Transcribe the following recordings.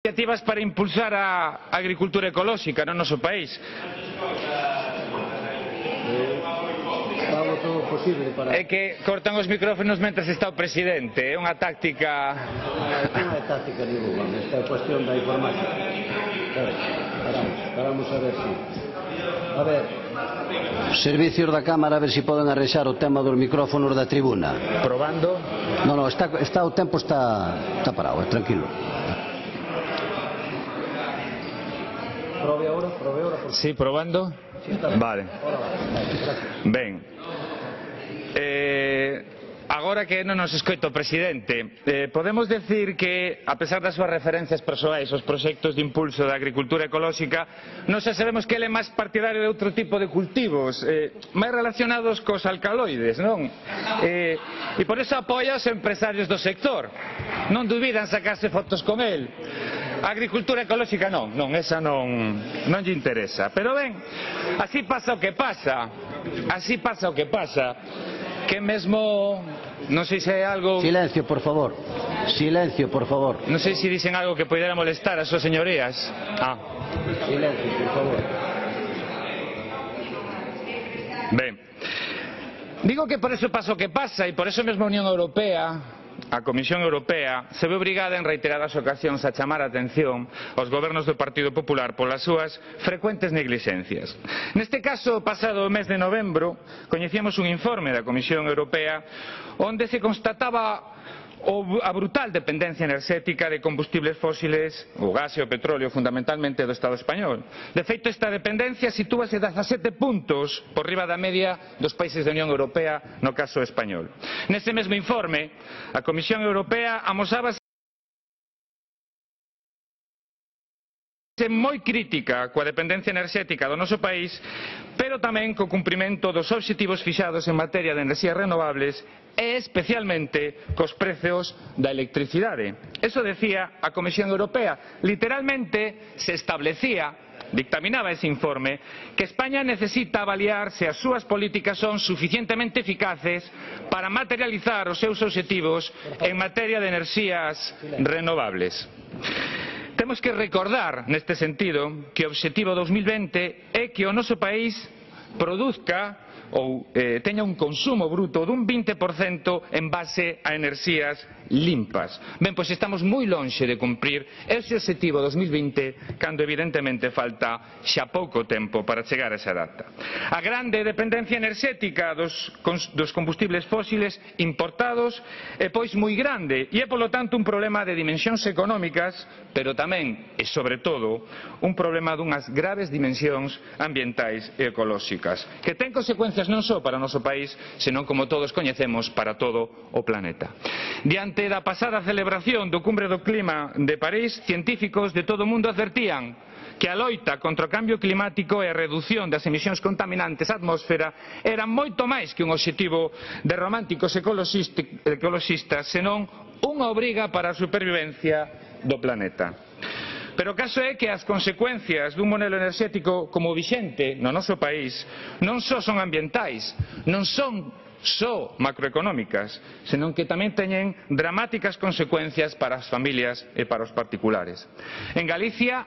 iniciativas para impulsar a agricultura ecolóxica no noso país. É que cortan os micrófonos mentre está o presidente, é unha táctica... Non é táctica ninguna, esta é cuestión da informática. Paramos a ver si... A ver, servicios da Cámara, a ver si poden arrexar o tema dos micrófonos da tribuna. Probando. Non, o tempo está parado, tranquilo. Probe agora. Sí, probando. Vale. Ben. Agora que non nos escoita o presidente, podemos decir que, a pesar das súas referencias persoais aos proxectos de impulso da agricultura ecolóxica, nós xa sabemos que ele é máis partidario de outro tipo de cultivos, máis relacionados cos alcaloides, non? E por eso apoia os empresarios do sector. Non dubidan sacarse fotos con el. A agricultura ecolóxica non, esa non lle interesa. Pero ben, así pasa o que pasa, que mesmo, non sei se é algo... Silencio, por favor. Non sei se dicen algo que poidera molestar a súas señorías. Silencio, por favor. Ben, digo que por eso pasa o que pasa, e por eso mesmo a Unión Europea, a Comisión Europea, se ve obrigada en reiteradas ocasións a chamar a atención aos gobernos do Partido Popular polas súas frecuentes neglixencias. Neste caso, pasado o mes de novembro, coñecíamos un informe da Comisión Europea onde se constataba a brutal dependencia enerxética de combustibles fósiles, o gas e o petróleo fundamentalmente do Estado español. De feito, esta dependencia sitúase 17 puntos por riba da media dos países da Unión Europea no caso español. Nese mesmo informe, a Comisión Europea amosaba moi crítica coa dependencia enerxética do noso país, pero tamén co cumprimento dos obxectivos fixados en materia de enerxías renovables e especialmente cos prezos da electricidade. Eso decía a Comisión Europea. Literalmente se establecía, dictaminaba ese informe, que España necesita avaliar se as súas políticas son suficientemente eficaces para materializar os seus obxectivos en materia de enerxías renovables. Temos que recordar, neste sentido, que o obxectivo 2020 é que o noso país produzca ou teña un consumo bruto dun 20% en base a enerxías limpas. Ben, pois estamos moi lonxe de cumprir ese obxectivo 2020 cando evidentemente falta xa pouco tempo para chegar a esa data. A grande dependencia enerxética dos combustibles fósiles importados é pois moi grande e é polo tanto un problema de dimensións económicas, pero tamén e sobre todo un problema dunhas graves dimensións ambientais e ecolóxicas que ten consecuencias non só para o noso país, senón, como todos coñecemos, para todo o planeta. Diante da pasada celebración do Cumbre do Clima de París, científicos de todo o mundo advertían que a loita contra o cambio climático e a redución das emisións contaminantes á atmosfera era moito máis que un obxectivo de románticos ecoloxistas, senón unha obriga para a supervivencia do planeta. Pero o caso é que as consecuencias dun modelo enerxético como o vixente no noso país non só son ambientais, non son só macroeconómicas, senón que tamén teñen dramáticas consecuencias para as familias e para os particulares. En Galicia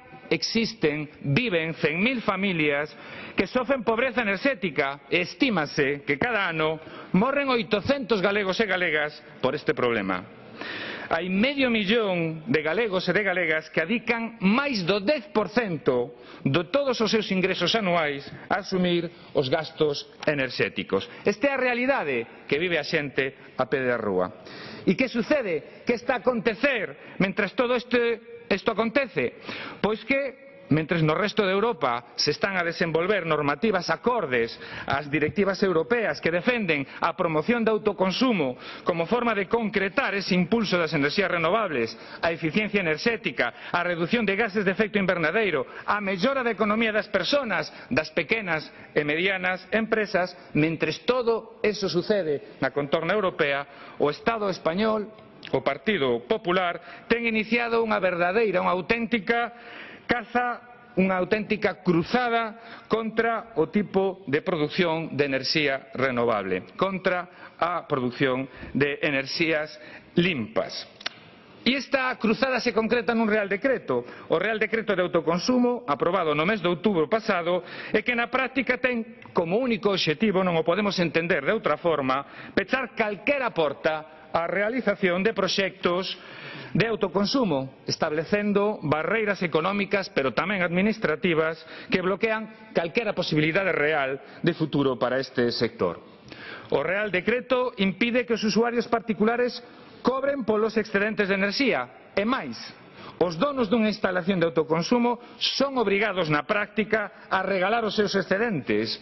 viven 100.000 familias que sofren pobreza enerxética e estímase que cada ano morren 800 galegos e galegas por este problema. Hai medio millón de galegos e de galegas que adican máis do 10% de todos os seus ingresos anuais a asumir os gastos enerxéticos. Esta é a realidade que vive a xente a pé da rúa. E que sucede? Que está a acontecer mentres todo isto acontece? Pois que mentres no resto de Europa se están a desenvolver normativas acordes ás directivas europeas que defenden a promoción do autoconsumo como forma de concretar ese impulso das enerxías renovables, a eficiencia enerxética, a redución de gases de efecto invernadeiro, a mellora da economía das persoas, das pequenas e medianas empresas, mentres todo eso sucede na contorna europea, o Estado español, o Partido Popular, ten iniciado unha verdadeira, unha auténtica caza, unha auténtica cruzada contra o tipo de produción de enerxía renovable, contra a produción de enerxías limpas. E esta cruzada se concreta nun Real Decreto, o Real Decreto de Autoconsumo, aprobado no mes de outubro pasado, e que na práctica ten como único obxectivo, non o podemos entender de outra forma, pechar calquera porta á realización de proxectos de autoconsumo, establecendo barreiras económicas, pero tamén administrativas, que bloquean calquera posibilidade real de futuro para este sector. O Real Decreto impide que os usuarios particulares cobren polos excedentes de enerxía, e máis, os donos dunha instalación de autoconsumo son obrigados na práctica a regalar os seus excedentes.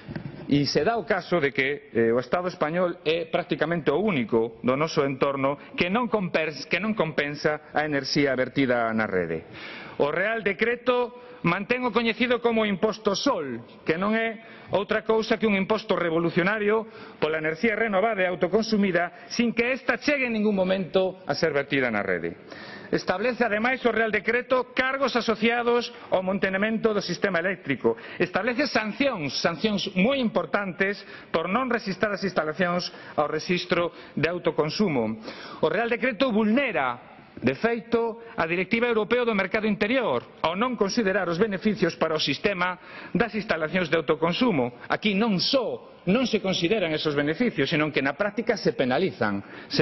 E se dá o caso de que o Estado español é prácticamente o único do noso entorno que non compensa a enerxía vertida na rede. O Real Decreto mantén o coñecido como imposto Sol, que non é outra cousa que un imposto revolucionario pola enerxía renovada e autoconsumida sin que esta chegue en ningún momento a ser vertida na rede. Establece ademais o Real Decreto cargos asociados ao mantemento do sistema eléctrico. Establece sancións moi importantes por non resistar as instalacións ao rexistro de autoconsumo. O Real Decreto vulnera de feito, a Directiva Europea do Mercado Interior, ao non considerar os beneficios para o sistema das instalacións de autoconsumo. Aquí non só non se consideran esos beneficios, senón que na práctica se penalizan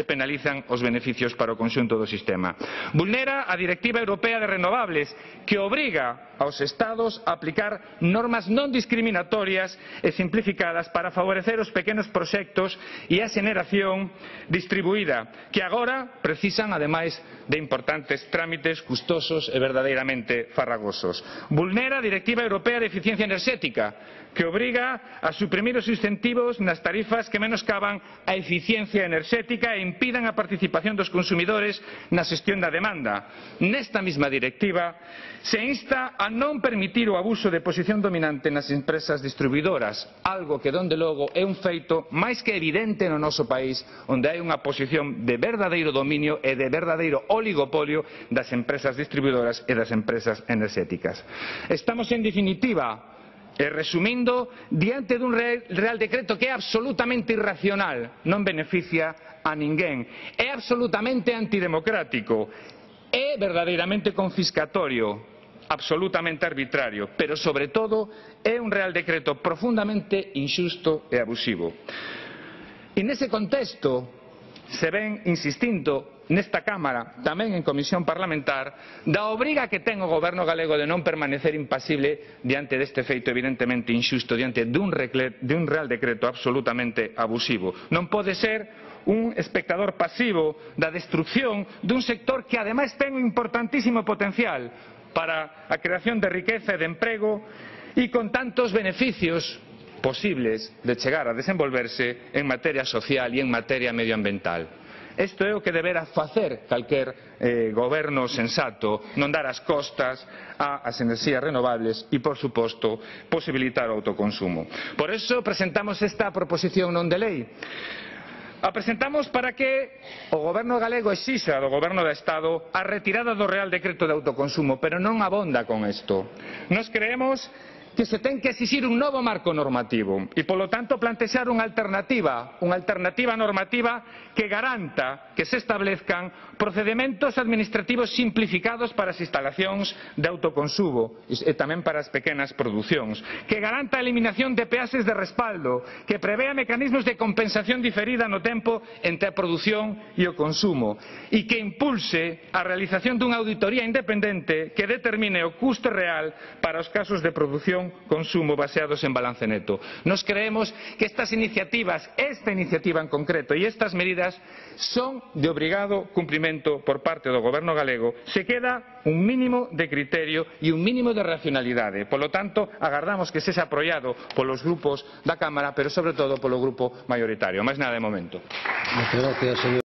os beneficios para o conxunto do sistema. Vulnera a Directiva Europea de Renovables, que obriga aos Estados a aplicar normas non discriminatorias e simplificadas para favorecer os pequenos proxectos e a xeneración distribuída, que agora precisan, ademais, de importantes trámites custosos e verdadeiramente farragosos. Vulnera a Directiva Europea de Eficiencia Enerxética, que obriga a suprimir os incentivos nas tarifas que menoscaban a eficiencia enerxética e impidan a participación dos consumidores na xestión da demanda. Nesta mesma directiva se insta a non permitir o abuso de posición dominante nas empresas distribuidoras, algo que, donde logo, é un feito máis que evidente no noso país, onde hai unha posición de verdadeiro dominio e de verdadeiro oligopolio das empresas distribuidoras e das empresas enerxéticas. Estamos, en definitiva, e resumindo, diante dun Real Decreto que é absolutamente irracional, non beneficia a ninguén, é absolutamente antidemocrático, é verdadeiramente confiscatorio, absolutamente arbitrario, pero sobre todo é un Real Decreto profundamente inxusto e abusivo. E nese contexto se ven insistindo nesta Cámara, tamén en comisión parlamentar, da obriga que ten o Goberno galego de non permanecer impasible diante deste feito evidentemente inxusto, diante dun Real Decreto absolutamente abusivo. Non pode ser un espectador pasivo da destrucción dun sector que ademais ten un importantísimo potencial para a creación de riqueza e de emprego e con tantos beneficios posibles de chegar a desenvolverse en materia social e en materia medioambiental. Isto é o que debera facer calquer goberno sensato, non dar as costas ás enerxías renovables e, por suposto, posibilitar o autoconsumo. Por eso presentamos esta proposición non de lei. A presentamos para que o Goberno galego exixa do Goberno do Estado a retirada do Real Decreto de Autoconsumo, pero non abonda con isto. Nos creemos que se ten que exixir un novo marco normativo e, polo tanto, plantexar unha alternativa normativa que garanta que se establezcan procedementos administrativos simplificados para as instalacións de autoconsumo e tamén para as pequenas producións, que garanta a eliminación de peaxes de respaldo, que prevea mecanismos de compensación diferida no tempo entre a produción e o consumo e que impulse a realización dunha auditoría independente que determine o custe real para os casos de produción consumo baseados en balance neto. Nos creemos que estas iniciativas, esta iniciativa en concreto e estas medidas son de obrigado cumprimento por parte do Goberno galego. Se queda un mínimo de criterio e un mínimo de racionalidade. Por lo tanto, agardamos que sexa apoiado polos grupos da Cámara, pero sobre todo polo grupo maioritario. Máis nada de momento.